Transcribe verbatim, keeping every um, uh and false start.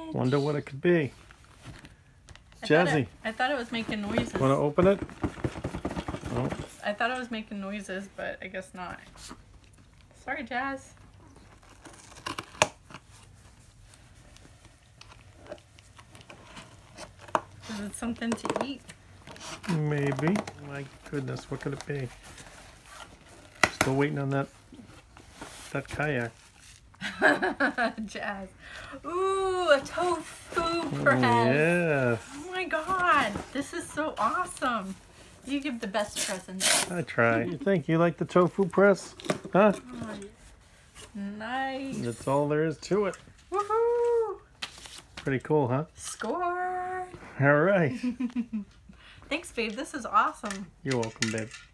Wonder what it could be. I thought Jazzy. it, I thought it was making noises. Want to open it? Oh. I thought it was making noises, but I guess not. Sorry, Jazz. Is it something to eat? Maybe. My goodness, what could it be? Still waiting on that that kayak. Jazz. Ooh, a tofu press. Yeah. Oh my god, this is so awesome. You give the best present. I try. You think you like the tofu press? Huh? Oh, nice. That's all there is to it. Woohoo! Pretty cool, huh? Score! All right. Thanks, babe. This is awesome. You're welcome, babe.